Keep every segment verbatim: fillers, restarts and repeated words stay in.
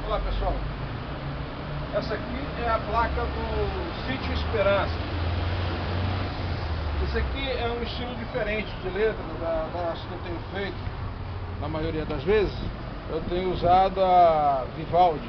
Olá pessoal, essa aqui é a placa do Sítio Esperança. Esse aqui é um estilo diferente de letra da, das que eu tenho feito. Na maioria das vezes eu tenho usado a Vivaldi.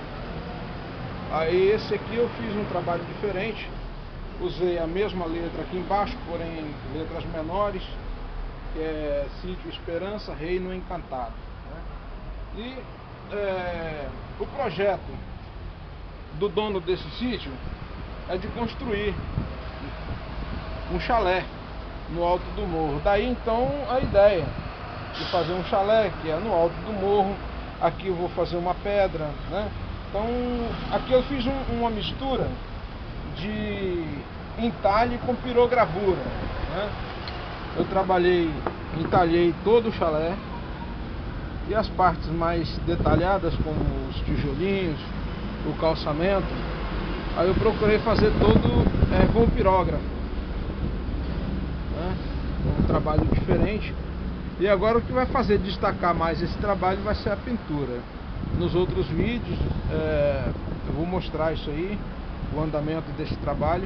Aí esse aqui eu fiz um trabalho diferente. Usei a mesma letra aqui embaixo, porém letras menores, que é Sítio Esperança, Reino Encantado, né? E é, o projeto do dono desse sítio é de construir um chalé no alto do morro. Daí então a ideia de fazer um chalé que é no alto do morro. Aqui eu vou fazer uma pedra, né? Então aqui eu fiz um, uma mistura de entalhe com pirogravura, né? Eu trabalhei, entalhei todo o chalé e as partes mais detalhadas, como os tijolinhos, o calçamento, aí eu procurei fazer todo é, com o pirógrafo, né? Um trabalho diferente. E agora o que vai fazer destacar mais esse trabalho vai ser a pintura. Nos outros vídeos é, eu vou mostrar isso aí, o andamento desse trabalho.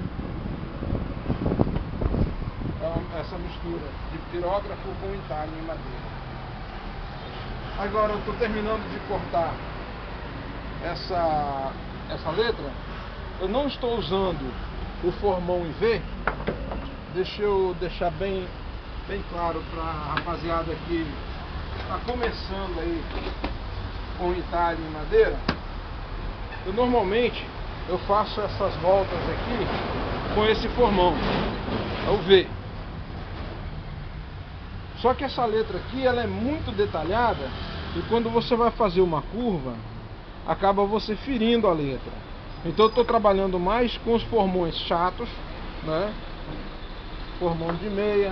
É essa mistura de pirógrafo com entalhe em madeira. Agora eu estou terminando de cortar essa, essa letra. Eu não estou usando o formão em V. Deixa eu deixar bem, bem claro para a rapaziada que está começando aí com entalhe em madeira. Eu normalmente eu faço essas voltas aqui com esse formão, é o V. Só que essa letra aqui ela é muito detalhada e quando você vai fazer uma curva acaba você ferindo a letra. Então eu estou trabalhando mais com os formões chatos, né? Formão de meia.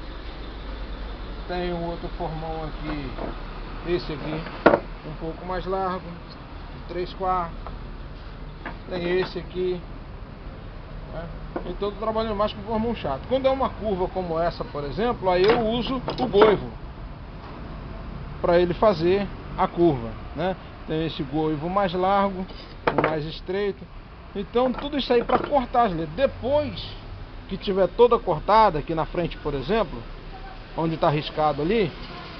Tem um outro formão aqui, esse aqui, um pouco mais largo, três quartos. Tem esse aqui, né? Então eu estou trabalhando mais com formão chato. Quando é uma curva como essa, por exemplo, aí eu uso o goivo para ele fazer a curva, né? Tem esse goivo mais largo, o mais estreito. Então tudo isso aí para cortar as letras. Depois que tiver toda cortada, aqui na frente, por exemplo, onde está riscado ali,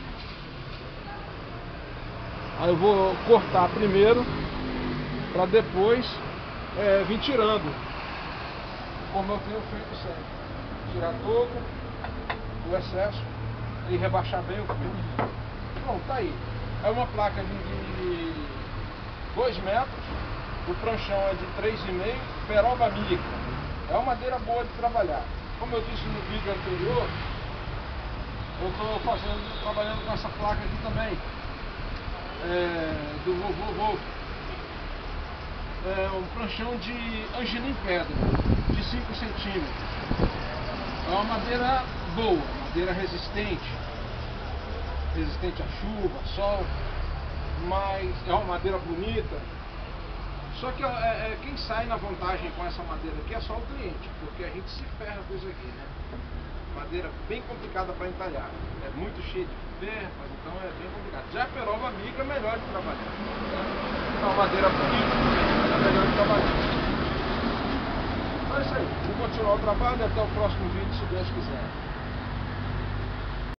aí eu vou cortar primeiro para depois é, vir tirando, como eu tenho feito sempre. Tirar todo o excesso e rebaixar bem o fio. Pronto, tá aí. É uma placa de dois metros, o pranchão é de três e meio, peroba mica. É uma madeira boa de trabalhar. Como eu disse no vídeo anterior, eu estou fazendo, trabalhando com essa placa aqui também, é, do vovô Wolf. É um pranchão de angelim pedra, de cinco centímetros. É uma madeira boa, madeira resistente, resistente a chuva, sol, mas é uma madeira bonita. Só que é, é, quem sai na vantagem com essa madeira aqui é só o cliente, porque a gente se ferra com isso aqui, né? Madeira bem complicada para entalhar, é muito cheia de ferpas, então é bem complicado. Já a peroba mica é melhor de trabalhar, é uma madeira bonita, é melhor de trabalhar. Então é isso aí, vou continuar o trabalho e até o próximo vídeo, se Deus quiser.